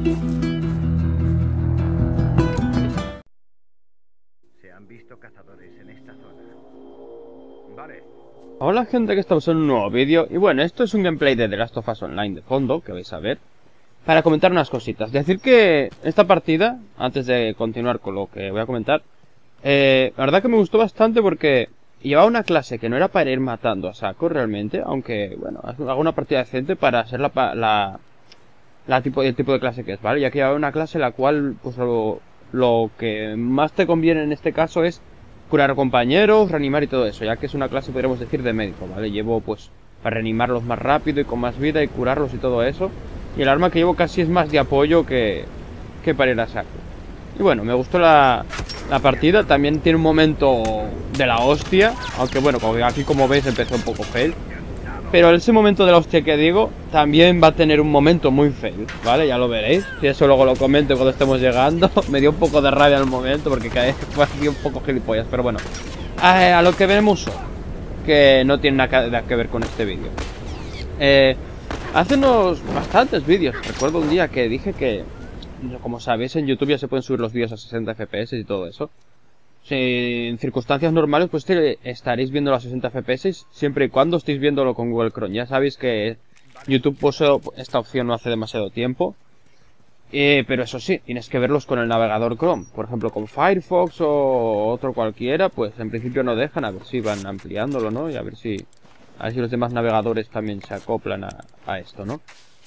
Se han visto cazadores en esta zona. Vale. Hola gente, que estamos en un nuevo vídeo. Y bueno, esto es un gameplay de The Last of Us Online de fondo, que vais a ver, para comentar unas cositas. Decir que esta partida, antes de continuar con lo que voy a comentar, la verdad que me gustó bastante porque llevaba una clase que no era para ir matando a saco realmente, aunque bueno, hago una partida decente para ser el tipo de clase que es, ¿vale? Ya que llevaba una clase la cual, pues lo que más te conviene en este caso es curar compañeros, reanimar y todo eso, ya que es una clase, podríamos decir, de médico, ¿vale? Llevo, pues, para reanimarlos más rápido y con más vida y curarlos y todo eso. Y el arma que llevo casi es más de apoyo que para ir a saco. Y bueno, me gustó la partida. También tiene un momento de la hostia, aunque bueno, aquí como veis empezó un poco fail. Pero ese momento de la hostia que digo también va a tener un momento muy fail, ¿vale? Ya lo veréis. Si eso luego lo comento cuando estemos llegando. Me dio un poco de rabia en el momento porque fue aquí un poco gilipollas. Pero bueno, a lo que vemos hoy, que no tiene nada que ver con este vídeo. Hace unos bastantes vídeos. Recuerdo un día que dije que, como sabéis, en YouTube ya se pueden subir los vídeos a 60 FPS y todo eso. Si en circunstancias normales, pues estaréis viendo a 60 FPS siempre y cuando estéis viéndolo con Google Chrome. Ya sabéis que YouTube puso esta opción no hace demasiado tiempo. Pero eso sí, tienes que verlos con el navegador Chrome. Por ejemplo, con Firefox o otro cualquiera, pues en principio no dejan. A ver si van ampliándolo, ¿no? Y a ver si los demás navegadores también se acoplan a esto, ¿no?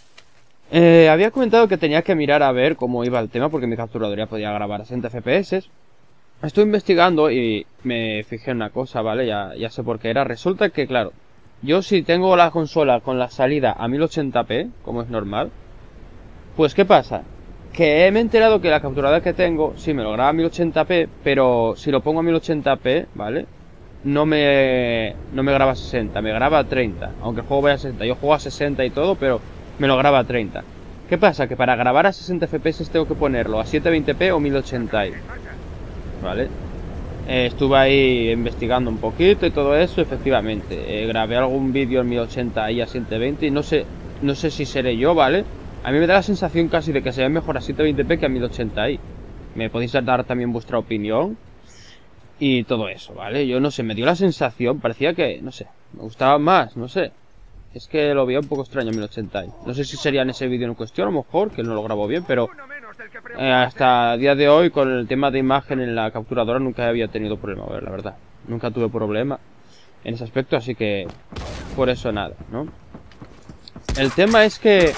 Había comentado que tenía que mirar a ver cómo iba el tema, porque mi capturadora podía grabar a 60 FPS. Estoy investigando y me fijé en una cosa, ¿vale? Ya sé por qué era. Resulta que, claro, yo si tengo la consola con la salida a 1080p, como es normal, pues ¿qué pasa? Que me he enterado que la capturadora que tengo, sí, me lo graba a 1080p, pero si lo pongo a 1080p, ¿vale? No me graba a 60, me graba a 30. Aunque el juego vaya a 60, yo juego a 60 y todo, pero me lo graba a 30. ¿Qué pasa? Que para grabar a 60 FPS tengo que ponerlo a 720p o 1080i. ¿Vale? Estuve ahí investigando un poquito y todo eso, efectivamente. Grabé algún vídeo en 1080i a 720 y no sé si seré yo, ¿vale? A mí me da la sensación casi de que se ve mejor a 720p que a 1080i. Me podéis dar también vuestra opinión y todo eso, ¿vale? Yo no sé, me dio la sensación, parecía que, no sé, me gustaba más, no sé. Es que lo veía un poco extraño a 1080i. No sé si sería en ese vídeo en cuestión, a lo mejor, que no lo grabo bien, pero hasta el día de hoy con el tema de imagen en la capturadora nunca había tenido problema, la verdad. Nunca tuve problema en ese aspecto, así que por eso nada, ¿no? El tema es que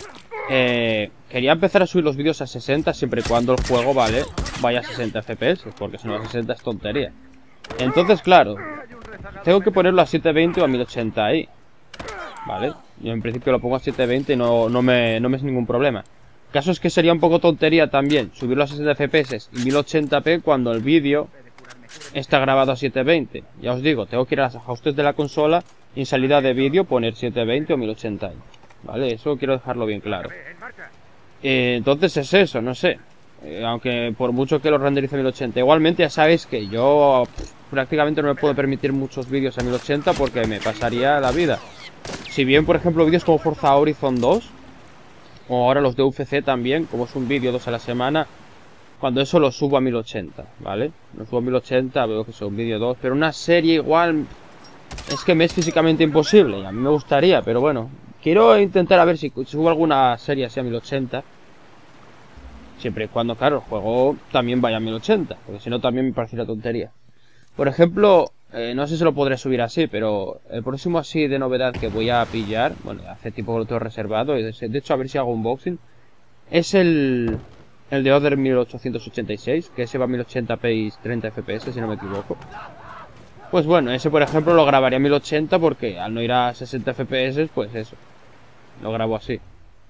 quería empezar a subir los vídeos a 60 siempre y cuando el juego, ¿vale?, vaya a 60 FPS, porque si no a 60 es tontería. Entonces, claro, tengo que ponerlo a 720 o a 1080i, ¿vale? Yo en principio lo pongo a 720 y no me es ningún problema. El caso es que sería un poco tontería también subirlo a 60 FPS y 1080p cuando el vídeo está grabado a 720. Ya os digo, tengo que ir a los ajustes de la consola y en salida de vídeo poner 720 o 1080i. ¿Vale? Eso quiero dejarlo bien claro. Entonces es eso, no sé. Aunque por mucho que lo renderice a 1080. Igualmente ya sabéis que yo prácticamente no me puedo permitir muchos vídeos a 1080 porque me pasaría la vida. Si bien, por ejemplo, vídeos como Forza Horizon 2 o ahora los de UFC también, como es un vídeo 2 a la semana, cuando eso lo subo a 1080, ¿vale? Lo subo a 1080, veo que es un vídeo 2, pero una serie igual es que me es físicamente imposible. Y a mí me gustaría, pero bueno, quiero intentar a ver si subo alguna serie así a 1080. Siempre y cuando, claro, el juego también vaya a 1080, porque si no también me parecería tontería. Por ejemplo, no sé si lo podré subir así, pero el próximo así de novedad que voy a pillar, bueno, hace tiempo que lo tengo reservado, y de hecho a ver si hago unboxing, es el de Other 1886, que ese va a 1080p y 30 FPS, si no me equivoco. Pues bueno, ese por ejemplo lo grabaría a 1080 porque al no ir a 60 FPS, pues eso, lo grabo así.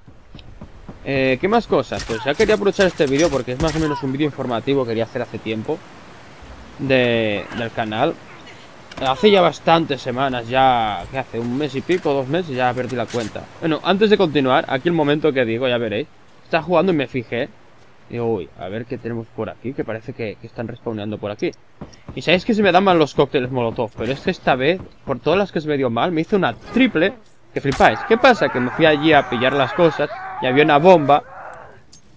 ¿Qué más cosas? Pues ya quería aprovechar este vídeo porque es más o menos un vídeo informativo que quería hacer hace tiempo del canal. Hace ya bastantes semanas, ya, ¿qué hace? Un mes y pico, 2 meses, ya perdí la cuenta. Bueno, antes de continuar, aquí el momento que digo, ya veréis. Estaba jugando y me fijé. Digo, uy, a ver qué tenemos por aquí, que parece que están respawneando por aquí. Y sabéis que se me dan mal los cócteles molotov, pero es que esta vez, por todas las que se me dio mal, me hice una triple, que flipáis. ¿Qué pasa? Que me fui allí a pillar las cosas y había una bomba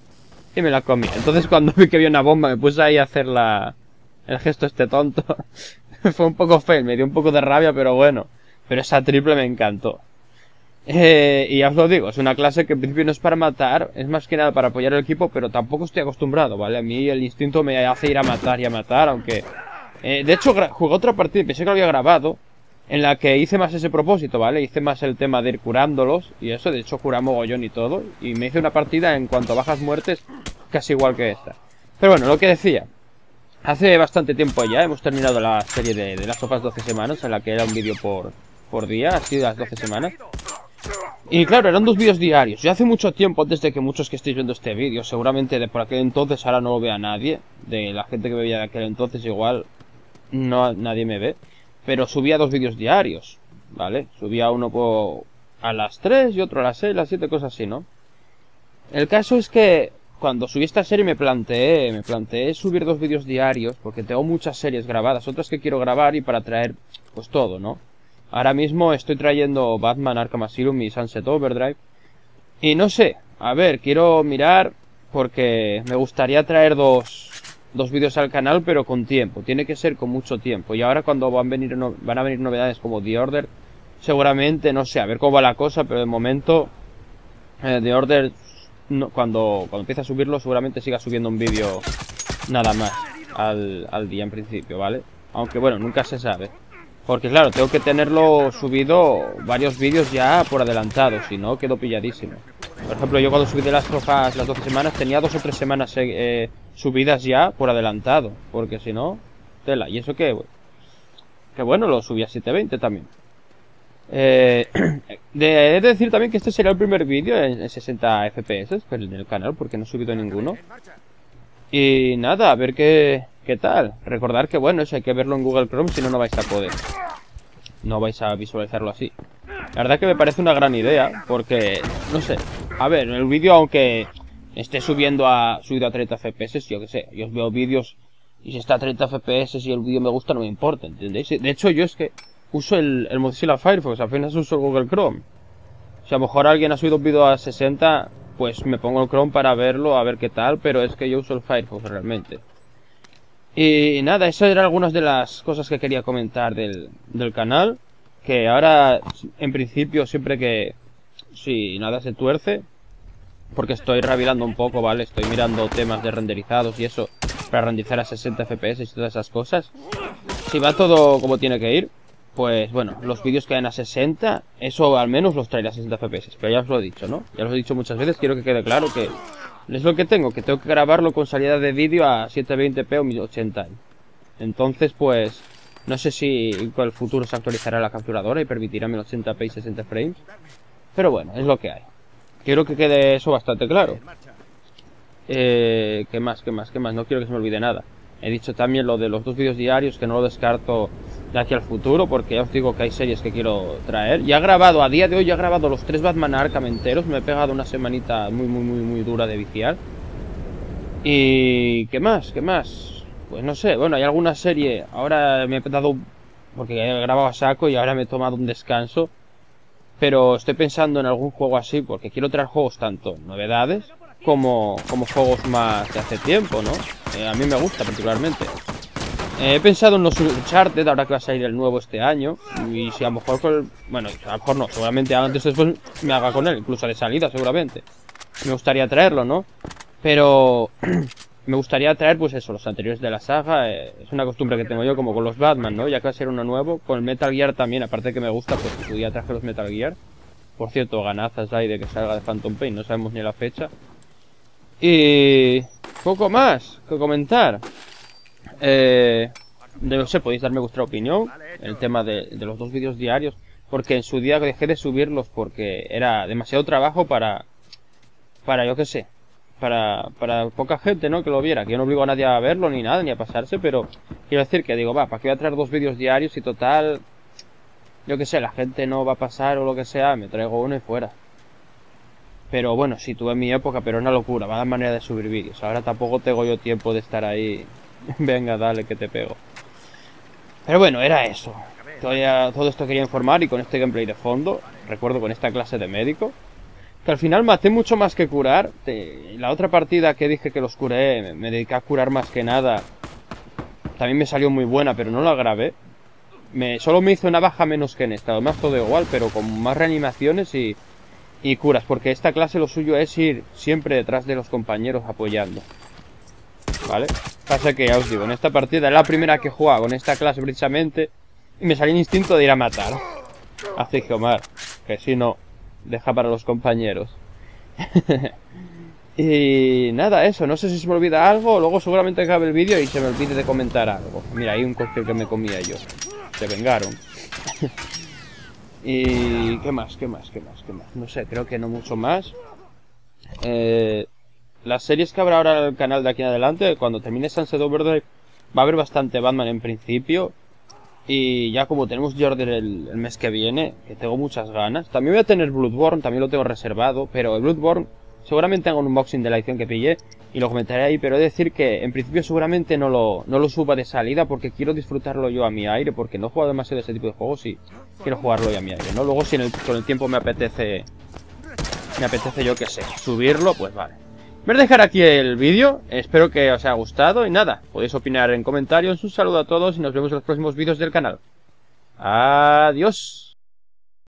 y me la comí. Entonces cuando vi que había una bomba me puse ahí a hacer el gesto este tonto. Fue un poco fail, me dio un poco de rabia, pero bueno. Pero esa triple me encantó. Y ya os lo digo, es una clase que en principio no es para matar, es más que nada para apoyar el equipo, pero tampoco estoy acostumbrado, ¿vale? A mí el instinto me hace ir a matar y a matar, aunque... de hecho, jugué otra partida, pensé que lo había grabado, en la que hice más ese propósito, ¿vale? Hice más el tema de ir curándolos y eso, de hecho curé mogollón y todo, y me hice una partida en cuanto a bajas muertes casi igual que esta. Pero bueno, lo que decía, hace bastante tiempo ya hemos terminado la serie de Last of Us 12 semanas, en la que era un vídeo por día, así de las 12 semanas. Y claro, eran 2 vídeos diarios. Yo hace mucho tiempo, antes de que muchos que estéis viendo este vídeo, seguramente de por aquel entonces, ahora no lo vea nadie, de la gente que me veía de aquel entonces igual, no nadie me ve, pero subía 2 vídeos diarios, ¿vale? Subía uno a las 3 y otro a las 6, las 7, cosas así, ¿no? El caso es que cuando subí esta serie me planteé subir 2 vídeos diarios, porque tengo muchas series grabadas, otras que quiero grabar y para traer, pues todo, ¿no? Ahora mismo estoy trayendo Batman Arkham Asylum y Sunset Overdrive. Y no sé, a ver, quiero mirar porque me gustaría traer dos vídeos al canal, pero con tiempo. Tiene que ser con mucho tiempo. Y ahora cuando van a venir novedades como The Order, seguramente, no sé, a ver cómo va la cosa, pero de momento The Order, no, cuando empiece a subirlo, seguramente siga subiendo un vídeo nada más al día en principio, ¿vale? Aunque bueno, nunca se sabe. Porque claro, tengo que tenerlo subido varios vídeos ya por adelantado, si no quedo pilladísimo. Por ejemplo, yo cuando subí de las trofas las 12 semanas tenía 2 o 3 semanas subidas ya por adelantado, porque si no, tela. Y eso que bueno, lo subí a 720 también. He de decir también que este será el primer vídeo en 60 FPS en el canal, porque no he subido ninguno. Y nada, a ver qué tal. Recordar que bueno, eso hay que verlo en Google Chrome, si no, no vais a poder. No vais a visualizarlo así. La verdad que me parece una gran idea, porque, no sé. A ver, el vídeo, aunque esté subido a 30 FPS, yo que sé, yo os veo vídeos y si está a 30 FPS y el vídeo me gusta, no me importa, ¿entendéis? De hecho, yo es que uso el Mozilla Firefox, apenas uso el Google Chrome. Si a lo mejor alguien ha subido un vídeo a 60, pues me pongo el Chrome para verlo, a ver qué tal, pero es que yo uso el Firefox realmente. Y nada, esas eran algunas de las cosas que quería comentar del canal. Que ahora, en principio, siempre que... si nada se tuerce, porque estoy revirando un poco, ¿vale? Estoy mirando temas de renderizados y eso, para renderizar a 60 FPS y todas esas cosas. Si va todo como tiene que ir, pues bueno, los vídeos que vayan a 60, eso al menos los traeré a 60 FPS. Pero ya os lo he dicho, ¿no? Ya os lo he dicho muchas veces, quiero que quede claro que... es lo que tengo que grabarlo con salida de vídeo a 720p o 1080. Entonces, pues, no sé si con el futuro se actualizará la capturadora y permitirá 1080p y 60 frames. Pero bueno, es lo que hay. Quiero que quede eso bastante claro. ¿Qué más? No quiero que se me olvide nada. He dicho también lo de los 2 vídeos diarios, que no lo descarto de aquí al futuro, porque ya os digo que hay series que quiero traer. Ya he grabado, a día de hoy ya he grabado los 3 Batman Arkham enteros. Me he pegado una semanita muy dura de viciar. Y... ¿qué más? Pues no sé, bueno, hay alguna serie. Ahora me he dado... porque he grabado a saco y ahora me he tomado un descanso. Pero estoy pensando en algún juego así, porque quiero traer juegos tanto novedades como juegos más de hace tiempo, ¿no? A mí me gusta particularmente. He pensado en los Uncharted, ahora que va a salir el nuevo este año. Y si a lo mejor bueno, a lo mejor no, seguramente antes o después me haga con él, incluso de salida seguramente. Me gustaría traerlo, ¿no? Pero me gustaría traer pues eso, los anteriores de la saga. Es una costumbre que tengo yo como con los Batman, ¿no? Ya que va a ser uno nuevo. Con el Metal Gear también, aparte de que me gusta, pues su día traje los Metal Gear. Por cierto, ganazas hay de que salga de Phantom Pain, no sabemos ni la fecha. Y... poco más que comentar. No sé, podéis darme vuestra opinión. El tema de los 2 vídeos diarios. Porque en su día dejé de subirlos porque era demasiado trabajo para yo qué sé, para poca gente, ¿no? Que lo viera. Que yo no obligo a nadie a verlo ni nada, ni a pasarse. Pero quiero decir que digo, ¿para qué voy a traer 2 vídeos diarios y total... yo qué sé, la gente no va a pasar o lo que sea? Me traigo uno y fuera. Pero bueno, sí, tuve mi época, pero es una locura, va a dar manera de subir vídeos. Ahora tampoco tengo yo tiempo de estar ahí. Venga, dale, que te pego. Pero bueno, era eso. Todo esto quería informar y con este gameplay de fondo, recuerdo con esta clase de médico. que al final maté mucho más que curar. La otra partida que dije que los curé, me dediqué a curar más que nada. También me salió muy buena, pero no la grabé. Solo me hizo una baja menos que en esta. Además todo igual, pero con más reanimaciones y curas. Porque esta clase lo suyo es ir siempre detrás de los compañeros apoyando. ¿Vale? Pasa que ya os digo, en esta partida es la primera que juega con esta clase precisamente. Y me salió el instinto de ir a matar. Así que Omar, que si no, deja para los compañeros. Y nada, eso, no sé si se me olvida algo. Luego seguramente acabe el vídeo y se me olvide de comentar algo. Mira, hay un cóctel que me comía yo. Se vengaron. Y ¿qué más? No sé, creo que no mucho más. Las series que habrá ahora en el canal de aquí en adelante, cuando termine Sunset Overdrive, va a haber bastante Batman en principio. Y ya como tenemos Jordan el mes que viene, que tengo muchas ganas. También voy a tener Bloodborne, también lo tengo reservado. Pero el Bloodborne seguramente hago un unboxing de la edición que pillé y lo comentaré ahí. Pero he de decir que en principio seguramente no lo suba de salida, porque quiero disfrutarlo yo a mi aire. Porque no he jugado demasiado de ese tipo de juegos y quiero jugarlo yo a mi aire, ¿no? Luego si con el tiempo me apetece yo que sé, subirlo, pues vale. Voy a dejar aquí el vídeo, espero que os haya gustado y nada, podéis opinar en comentarios. Un saludo a todos y nos vemos en los próximos vídeos del canal. Adiós.